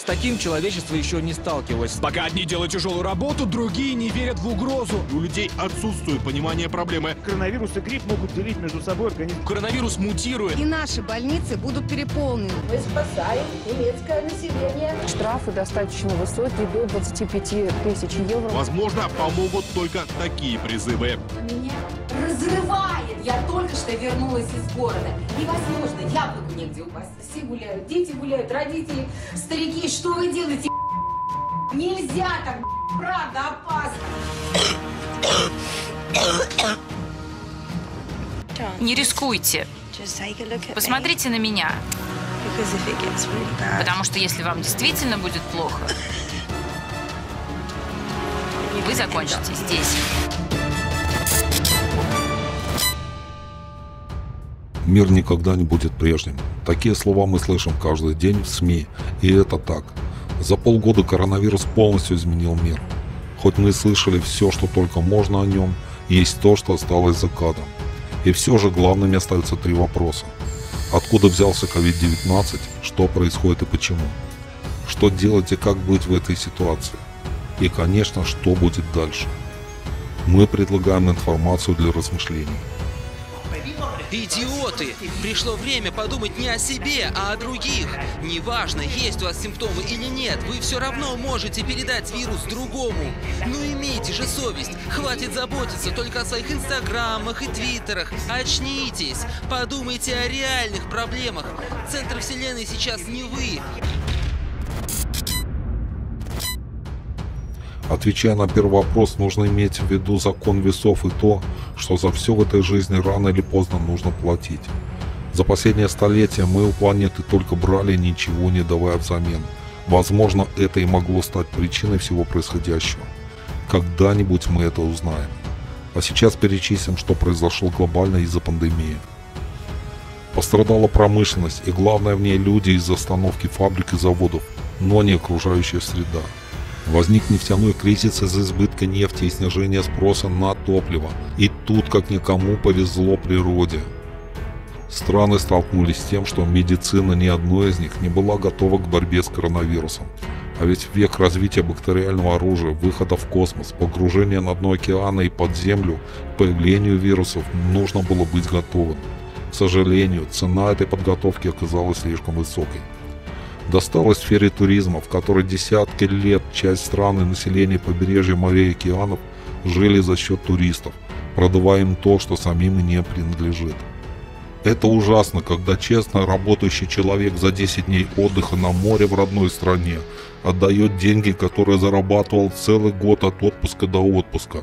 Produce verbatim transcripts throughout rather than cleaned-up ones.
таким человечество еще не сталкивалось. Пока одни делают тяжелую работу, другие не верят в угрозу. У людей отсутствует понимание проблемы. Коронавирус и грипп могут делить между собой организм. Коронавирус мутирует. И наши больницы будут переполнены. Мы спасаем немецкое население. Штрафы достаточно высокие, до двадцати пяти тысяч евро. Возможно, помогут только такие призывы. Меня разрывает. Я только что вернулась из города. Невозможно, яблоку негде упасть. Все гуляют, дети гуляют, родители, старики. Что вы делаете? Нельзя так, правда, опасно. Не рискуйте. Посмотрите на меня. Потому что если вам действительно будет плохо, вы закончите здесь. Мир никогда не будет прежним. Такие слова мы слышим каждый день в СМИ. И это так. За полгода коронавирус полностью изменил мир. Хоть мы и слышали все, что только можно о нем, есть то, что осталось за кадром. И все же главными остаются три вопроса. Откуда взялся ковид девятнадцать, что происходит и почему? Что делать и как быть в этой ситуации? И, конечно, что будет дальше? Мы предлагаем информацию для размышлений. Идиоты! Пришло время подумать не о себе, а о других. Неважно, есть у вас симптомы или нет, вы все равно можете передать вирус другому. Ну имейте же совесть, хватит заботиться только о своих инстаграмах и твиттерах. Очнитесь, подумайте о реальных проблемах. Центр вселенной сейчас не вы. Отвечая на первый вопрос, нужно иметь в виду закон весов и то, что за все в этой жизни рано или поздно нужно платить. За последнее столетие мы у планеты только брали, ничего не давая взамен. Возможно, это и могло стать причиной всего происходящего. Когда-нибудь мы это узнаем. А сейчас перечислим, что произошло глобально из-за пандемии. Пострадала промышленность, и главное в ней люди из-за остановки фабрик и заводов, но не окружающая среда. Возник нефтяной кризис из-за избытка нефти и снижения спроса на топливо. И тут как никому повезло природе. Страны столкнулись с тем, что медицина ни одной из них не была готова к борьбе с коронавирусом. А ведь в век развития бактериального оружия, выхода в космос, погружения на дно океана и под землю, к появлению вирусов нужно было быть готовым. К сожалению, цена этой подготовки оказалась слишком высокой. Досталось сфере туризма, в которой десятки лет часть стран и населения побережья морей и океанов жили за счет туристов, продавая им то, что самим и не принадлежит. Это ужасно, когда честно работающий человек за десять дней отдыха на море в родной стране отдает деньги, которые зарабатывал целый год от отпуска до отпуска.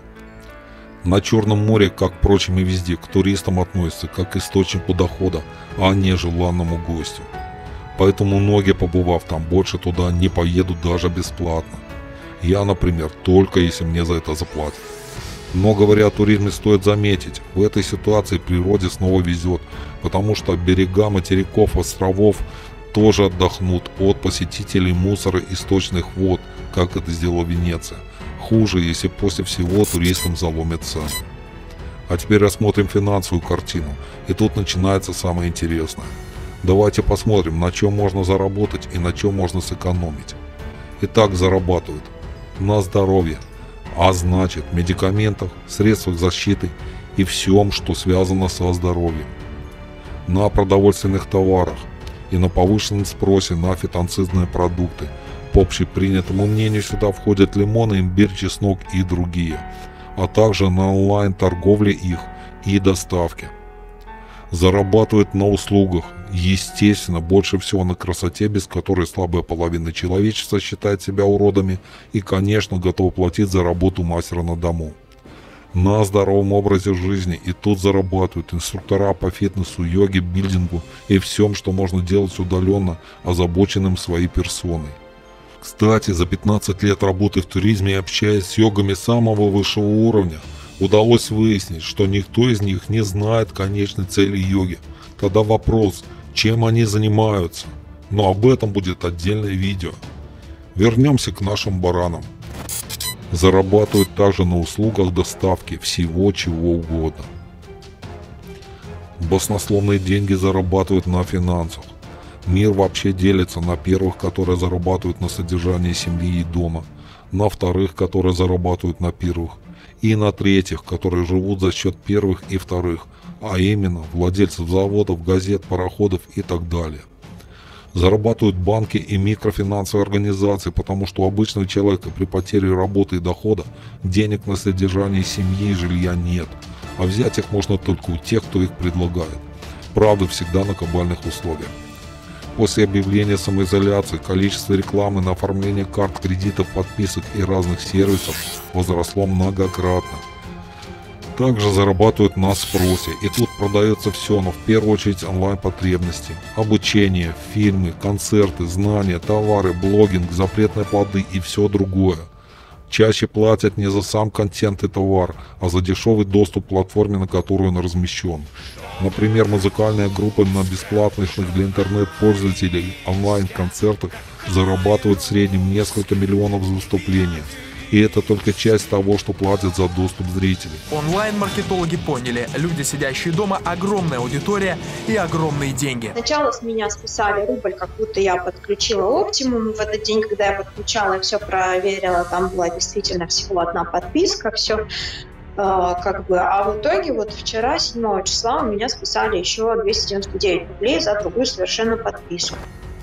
На Черном море, как, впрочем, и везде, к туристам относятся как к источнику дохода, а не желанному гостю. Поэтому многие, побывав там, больше туда не поедут даже бесплатно. Я, например, только если мне за это заплатят. Но говоря о туризме, стоит заметить, в этой ситуации природе снова везет, потому что берега материков, островов тоже отдохнут от посетителей мусора и сточных вод, как это сделала Венеция. Хуже, если после всего туристам заломят цены. А теперь рассмотрим финансовую картину, и тут начинается самое интересное. Давайте посмотрим, на чем можно заработать и на чем можно сэкономить. Итак, зарабатывают на здоровье, а значит медикаментах, средствах защиты и всем, что связано со здоровьем. На продовольственных товарах и на повышенном спросе на фитонцидные продукты. По общепринятому мнению сюда входят лимон, имбирь, чеснок и другие, а также на онлайн-торговле их и доставке. Зарабатывают на услугах, естественно, больше всего на красоте, без которой слабая половина человечества считает себя уродами и, конечно, готова платить за работу мастера на дому. На здоровом образе жизни и тут зарабатывают инструктора по фитнесу, йоге, билдингу и всем, что можно делать удаленно, озабоченным своей персоной. Кстати, за пятнадцать лет работы в туризме и общаясь с йогами самого высшего уровня, удалось выяснить, что никто из них не знает конечной цели йоги. Тогда вопрос, чем они занимаются. Но об этом будет отдельное видео. Вернемся к нашим баранам. Зарабатывают также на услугах доставки всего чего угодно. Баснословные деньги зарабатывают на финансах. Мир вообще делится на первых, которые зарабатывают на содержании семьи и дома, на вторых, которые зарабатывают на первых, и на третьих, которые живут за счет первых и вторых, а именно владельцев заводов, газет, пароходов и так далее. Зарабатывают банки и микрофинансовые организации, потому что у обычного человека при потере работы и дохода денег на содержание семьи и жилья нет, а взять их можно только у тех, кто их предлагает. Правда, всегда на кабальных условиях. После объявления самоизоляции количество рекламы на оформление карт, кредитов, подписок и разных сервисов возросло многократно. Также зарабатывают на спросе, и тут продается все, но в первую очередь онлайн-потребности, обучение, фильмы, концерты, знания, товары, блогинг, запретные плоды и все другое. Чаще платят не за сам контент и товар, а за дешевый доступ к платформе, на которую он размещен. Например, музыкальные группы на бесплатных для интернет-пользователей онлайн-концертах зарабатывают в среднем несколько миллионов за выступление. И это только часть того, что платят за доступ зрителей. Онлайн-маркетологи поняли, люди, сидящие дома, огромная аудитория и огромные деньги. Сначала с меня списали рубль, как будто я подключила Оптимум. В этот день, когда я подключала и все проверила, там была действительно всего одна подписка, все э, как бы. А в итоге вот вчера, седьмого числа, у меня списали еще двести девяносто девять рублей за другую совершенно подписку.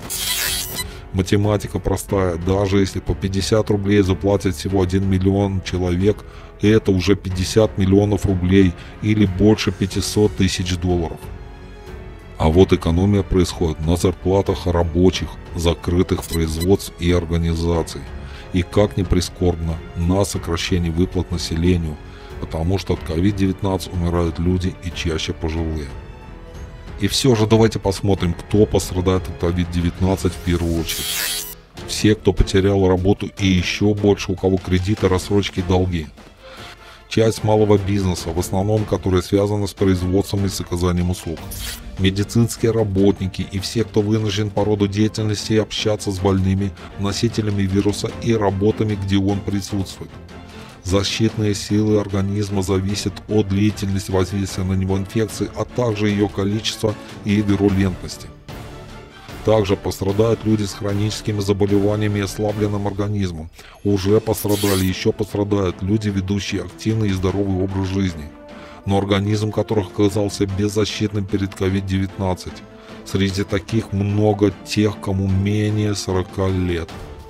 Математика простая, даже если по пятьдесят рублей заплатят всего один миллион человек, это уже пятьдесят миллионов рублей или больше пятьсот тысяч долларов. А вот экономия происходит на зарплатах рабочих, закрытых производств и организаций. И как ни прискорбно, на сокращении выплат населению, потому что от ковид девятнадцать умирают люди и чаще пожилые. И все же давайте посмотрим, кто пострадает от ковид девятнадцать в первую очередь. Все, кто потерял работу, и еще больше, у кого кредиты, рассрочки и долги. Часть малого бизнеса, в основном которые связаны с производством и с оказанием услуг. Медицинские работники и все, кто вынужден по роду деятельности общаться с больными, носителями вируса и работами, где он присутствует. Защитные силы организма зависят от длительности воздействия на него инфекции, а также ее количества и вирулентности. Также пострадают люди с хроническими заболеваниями и ослабленным организмом. Уже пострадали, еще пострадают люди, ведущие активный и здоровый образ жизни, но организм которых оказался беззащитным перед ковид девятнадцать. Среди таких много тех, кому менее сорока лет.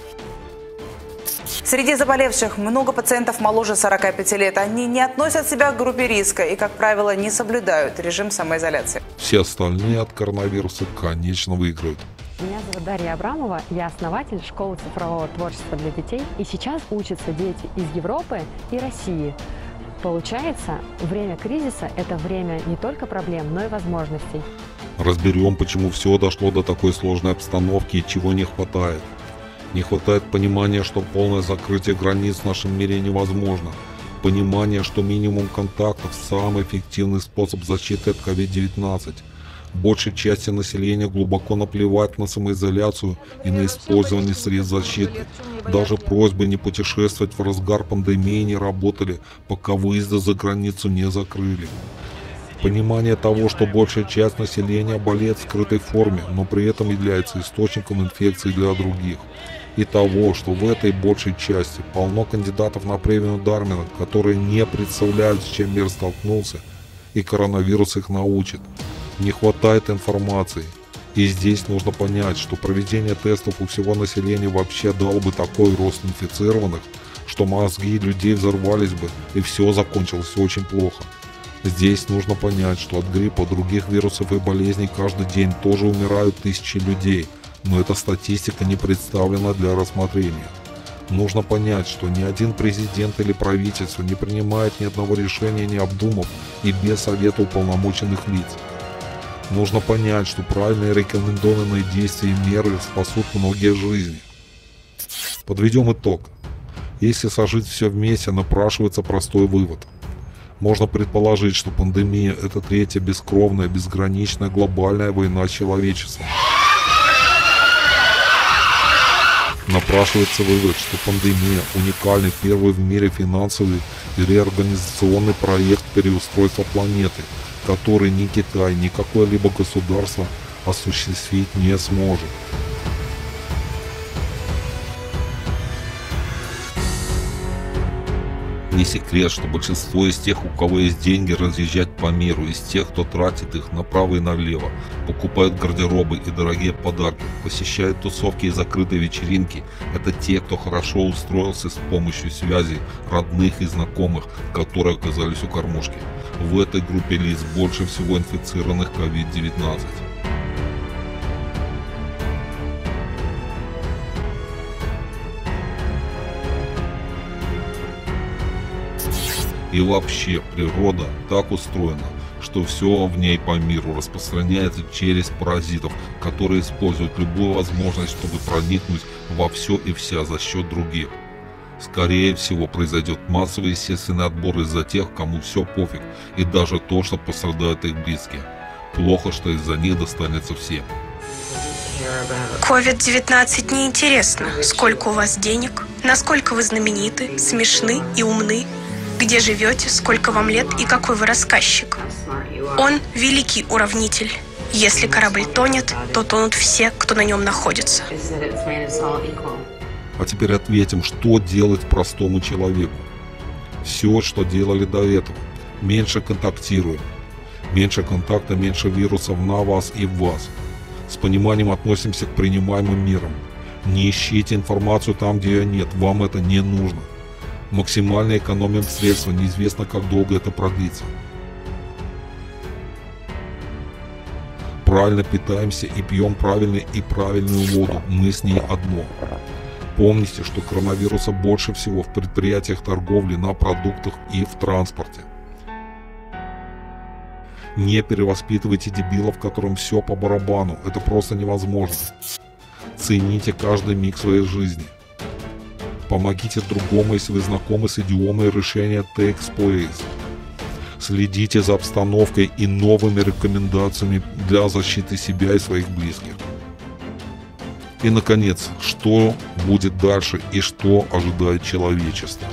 Среди заболевших много пациентов моложе сорока пяти лет. Они не относят себя к группе риска и, как правило, не соблюдают режим самоизоляции. Все остальные от коронавируса, конечно, выиграют. Меня зовут Дарья Абрамова, я основатель школы цифрового творчества для детей. И сейчас учатся дети из Европы и России. Получается, время кризиса – это время не только проблем, но и возможностей. Разберем, почему все дошло до такой сложной обстановки и чего не хватает. Не хватает понимания, что полное закрытие границ в нашем мире невозможно. Понимание, что минимум контактов – самый эффективный способ защиты от ковид девятнадцать. Большей части населения глубоко наплевать на самоизоляцию и на использование средств защиты. Даже просьбы не путешествовать в разгар пандемии не работали, пока выезды за границу не закрыли. Понимание того, что большая часть населения болеет в скрытой форме, но при этом является источником инфекции для других. И того, что в этой большей части полно кандидатов на премию Дарвина, которые не представляют, с чем мир столкнулся, и коронавирус их научит. Не хватает информации. И здесь нужно понять, что проведение тестов у всего населения вообще дало бы такой рост инфицированных, что мозги людей взорвались бы, и все закончилось очень плохо. Здесь нужно понять, что от гриппа, других вирусов и болезней каждый день тоже умирают тысячи людей, но эта статистика не представлена для рассмотрения. Нужно понять, что ни один президент или правительство не принимает ни одного решения, не обдумав и без совета уполномоченных лиц. Нужно понять, что правильные рекомендованные действия и меры спасут многие жизни. Подведем итог. Если сложить все вместе, напрашивается простой вывод. Можно предположить, что пандемия – это третья бескровная, безграничная глобальная война с человечеством. Напрашивается вывод, что пандемия – уникальный первый в мире финансовый и реорганизационный проект переустройства планеты, который ни Китай, ни какое-либо государство осуществить не сможет. Не секрет, что большинство из тех, у кого есть деньги разъезжать по миру, из тех, кто тратит их направо и налево, покупают гардеробы и дорогие подарки, посещают тусовки и закрытые вечеринки, это те, кто хорошо устроился с помощью связей, родных и знакомых, которые оказались у кормушки. В этой группе лиц больше всего инфицированных ковид девятнадцать. И вообще, природа так устроена, что все в ней по миру распространяется через паразитов, которые используют любую возможность, чтобы проникнуть во все и вся за счет других. Скорее всего, произойдет массовый естественный отбор из-за тех, кому все пофиг, и даже то, что пострадают их близкие. Плохо, что из-за них достанется всем. ковид девятнадцать неинтересно, сколько у вас денег, насколько вы знамениты, смешны и умны. Где живете, сколько вам лет и какой вы рассказчик. Он великий уравнитель. Если корабль тонет, то тонут все, кто на нем находится. А теперь ответим, что делать простому человеку. Все, что делали до этого. Меньше контактируем. Меньше контакта, меньше вирусов на вас и в вас. С пониманием относимся к принимаемым мерам. Не ищите информацию там, где ее нет. Вам это не нужно. Максимально экономим средства, неизвестно, как долго это продлится. Правильно питаемся и пьем правильную и правильную воду, мы с ней одно. Помните, что коронавируса больше всего в предприятиях торговли, на продуктах и в транспорте. Не перевоспитывайте дебилов, которым все по барабану, это просто невозможно. Цените каждый миг своей жизни. Помогите другому, если вы знакомы с идиомой решения takes place. Следите за обстановкой и новыми рекомендациями для защиты себя и своих близких. И, наконец, что будет дальше и что ожидает человечество?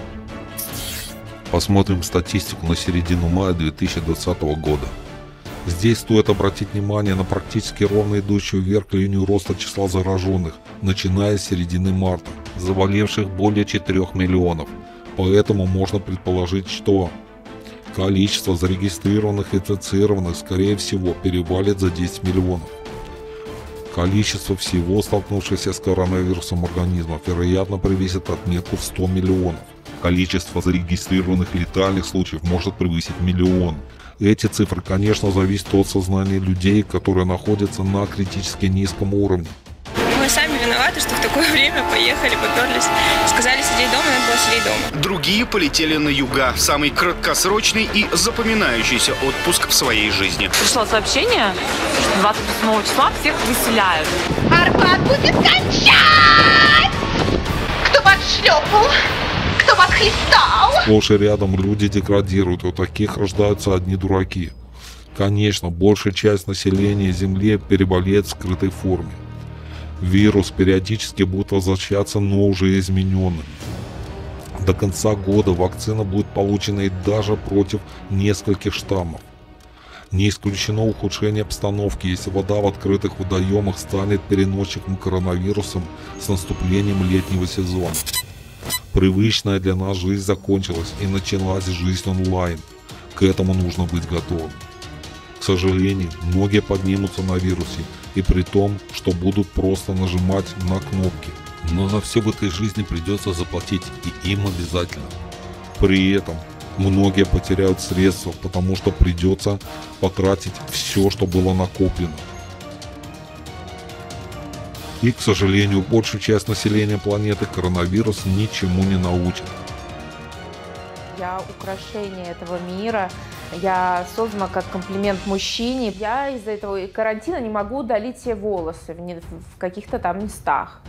Посмотрим статистику на середину мая две тысячи двадцатого года. Здесь стоит обратить внимание на практически ровно идущую вверх линию роста числа зараженных, начиная с середины марта, заболевших более четырёх миллионов. Поэтому можно предположить, что количество зарегистрированных инфицированных, скорее всего, перевалит за десять миллионов. Количество всего столкнувшихся с коронавирусом организмов, вероятно, превысит отметку в сто миллионов. Количество зарегистрированных летальных случаев может превысить миллион. Эти цифры, конечно, зависят от сознания людей, которые находятся на критически низком уровне. Мы сами виноваты, что в такое время поехали, поперлись. Сказали сидеть дома, надо было сидеть дома. Другие полетели на юга. Самый краткосрочный и запоминающийся отпуск в своей жизни. Пришло сообщение, что двадцать восьмого числа всех выселяют. Арбат будет кончать! Кто подшлепал? Кто подхлестал? Сплошь и рядом люди деградируют, у таких рождаются одни дураки. Конечно, большая часть населения Земли переболеет в скрытой форме. Вирус периодически будет возвращаться, но уже измененным. До конца года вакцина будет получена и даже против нескольких штаммов. Не исключено ухудшение обстановки, если вода в открытых водоемах станет переносчиком коронавируса с наступлением летнего сезона. Привычная для нас жизнь закончилась и началась жизнь онлайн. К этому нужно быть готовым. К сожалению, многие поднимутся на вирусе, и при том, что будут просто нажимать на кнопки. Но за все в этой жизни придется заплатить, и им обязательно. При этом многие потеряют средства, потому что придется потратить все, что было накоплено. И, к сожалению, большую часть населения планеты коронавирус ничему не научит. Я украшение этого мира. Я создана как комплимент мужчине. Я из-за этого карантина не могу удалить все волосы в, не, в каких-то там местах.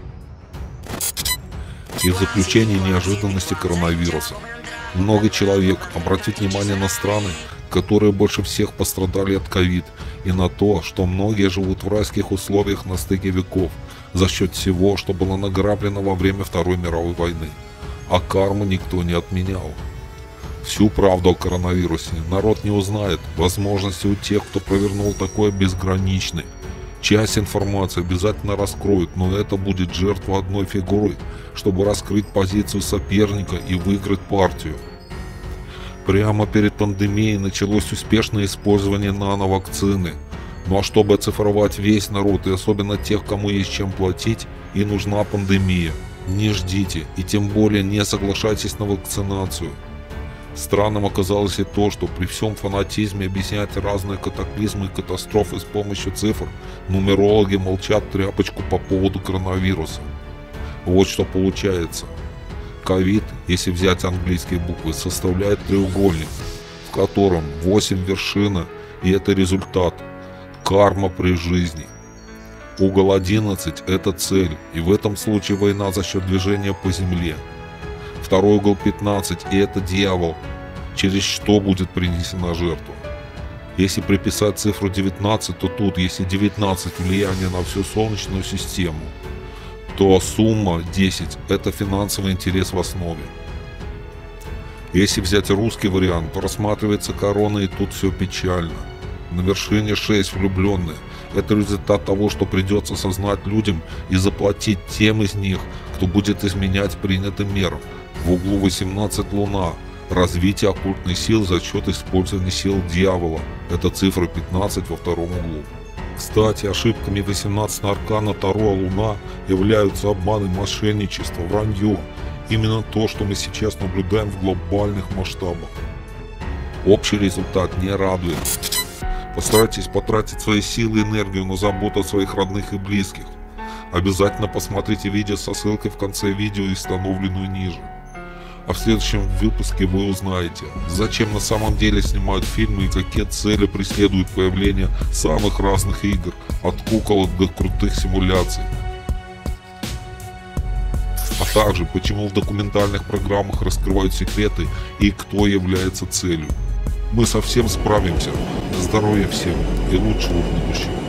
И в заключение неожиданности коронавируса. Много человек обратит внимание на страны, которые больше всех пострадали от ковид, и на то, что многие живут в райских условиях на стыке веков за счет всего, что было награблено во время Второй мировой войны. А карму никто не отменял. Всю правду о коронавирусе народ не узнает. Возможности у тех, кто провернул такое, безграничны. Часть информации обязательно раскроют, но это будет жертва одной фигуры, чтобы раскрыть позицию соперника и выиграть партию. Прямо перед пандемией началось успешное использование нановакцины. Ну а чтобы оцифровать весь народ и особенно тех, кому есть чем платить, и нужна пандемия. Не ждите и тем более не соглашайтесь на вакцинацию. Странным оказалось и то, что при всем фанатизме объяснять разные катаклизмы и катастрофы с помощью цифр, нумерологи молчат тряпочку по поводу коронавируса. Вот что получается. Ковид, если взять английские буквы, составляет треугольник, в котором восемь вершина, и это результат. Карма при жизни. Угол одиннадцать – это цель, и в этом случае война за счет движения по земле. Второй угол пятнадцать, и это дьявол, через что будет принесена жертва. Если приписать цифру девятнадцать, то тут, если девятнадцать влияние на всю Солнечную систему, то сумма десять – это финансовый интерес в основе. Если взять русский вариант, то рассматривается корона, и тут все печально. На вершине шесть влюбленные. Это результат того, что придется осознать людям и заплатить тем из них, кто будет изменять принятым мерам. В углу восемнадцать луна. Развитие оккультной силы за счет использования сил дьявола. Это цифра пятнадцать во втором углу. Кстати, ошибками восемнадцатого аркана Таро луна являются обман и мошенничество, вранье. Именно то, что мы сейчас наблюдаем в глобальных масштабах. Общий результат не радует. Постарайтесь потратить свои силы и энергию на заботу о своих родных и близких. Обязательно посмотрите видео со ссылкой в конце видео и установленную ниже. А в следующем выпуске вы узнаете, зачем на самом деле снимают фильмы и какие цели преследуют появление самых разных игр, от куколок до крутых симуляций. А также, почему в документальных программах раскрывают секреты и кто является целью. Мы совсем справимся. Здоровья всем и лучшего будущего.